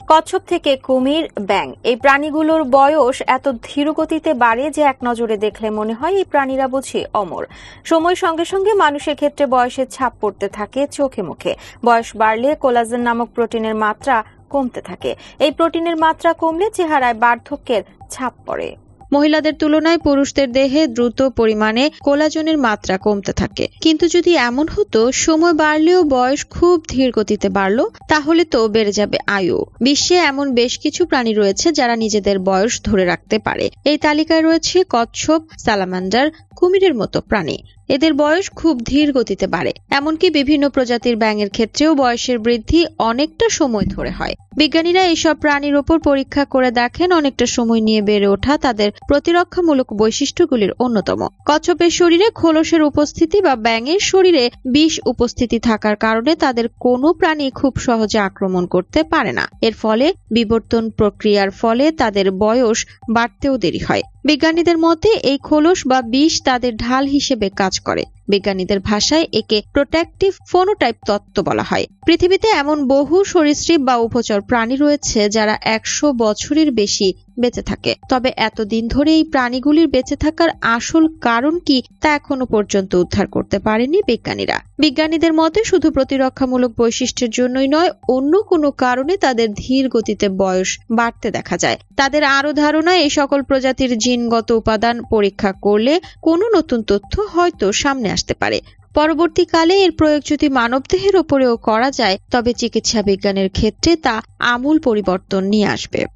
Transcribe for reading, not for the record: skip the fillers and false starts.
কচ্ছপ থেকে কুমির, ব্যাঙ এই প্রাণীগুলোর বয়স এত ধীরগতিতে বাড়ে যে এক নজরে দেখলে মনে হয় এই প্রাণীরা বুঝি অমর। সময়ের সঙ্গে সঙ্গে মানুষের ক্ষেত্রে বয়সের ছাপ পড়তে থাকে চোখে মুখে। বয়স বাড়লে কোলাজেন নামক প্রোটিনের মাত্রা কমতে থাকে। এই প্রোটিনের মাত্রা কমলে চেহারায় বার্ধক্যের ছাপ পড়ে। মহিলাদের তুলনায় পুরুষদের দেহে দ্রুত পরিমাণে কোলাজেনের মাত্রা কমতে থাকে। কিন্তু যদি এমন হতো সময় বাড়লেও বয়স খুব ধীর গতিতে বাড়লো, তাহলে তো বেড়ে যাবে আয়ু। বিশ্বে এমন বেশ কিছু প্রাণী রয়েছে যারা নিজেদের বয়স ধরে রাখতে পারে। এই তালিকায় রয়েছে কচ্ছপ, স্যালামান্ডার, কুমিরের মতো প্রাণী। এদের বয়স খুব ধীর গতিতে বাড়ে। এমনকি বিভিন্ন প্রজাতির ব্যাঙের ক্ষেত্রেও বয়সের বৃদ্ধি অনেকটা সময় ধরে হয়। বিজ্ঞানীরা এইসব প্রাণীর ওপর পরীক্ষা করে দেখেন অনেকটা সময় নিয়ে বেড়ে ওঠা তাদের প্রতিরক্ষামূলক বৈশিষ্ট্যগুলির অন্যতম। কচ্ছপের শরীরে খোলসের উপস্থিতি বা ব্যাঙের শরীরে বিষ উপস্থিতি থাকার কারণে তাদের কোনো প্রাণী খুব সহজে আক্রমণ করতে পারে না। এর ফলে বিবর্তন প্রক্রিয়ার ফলে তাদের বয়স বাড়তেও দেরি হয়। বিজ্ঞানীদের মতে এই খোলস বা বিষ তাদের ঢাল হিসেবে কাজ করে। বিজ্ঞানীদের ভাষায় একে প্রোটেক্টিভ ফোনোটাইপ তত্ত্ব বলা হয়। পৃথিবীতে এমন বহু সরীসৃপ বা উভচর প্রাণী রয়েছে যারা 100 বছরের বেশি বেঁচে থাকে। তবে এতদিন ধরে এই প্রাণীগুলির বেঁচে থাকার আসল কারণ কি তা এখনো পর্যন্ত উদ্ধার করতে পারেনি বিজ্ঞানীরা। বিজ্ঞানীদের মতে শুধু প্রতিরক্ষামূলক বৈশিষ্ট্যের জন্যই নয়, অন্য কোনো কারণে তাদের ধীর গতিতে বয়স বাড়তে দেখা যায়। তাদের আরো ধারণা, এই সকল প্রজাতির জিনগত উপাদান পরীক্ষা করলে কোনো নতুন তথ্য হয়তো সামনে আসতে পারে। পরবর্তীকালে এর প্রয়োগ যদি মানবদেহের ওপরেও করা যায়, তবে চিকিৎসা বিজ্ঞানের ক্ষেত্রে তা আমূল পরিবর্তন নিয়ে আসবে।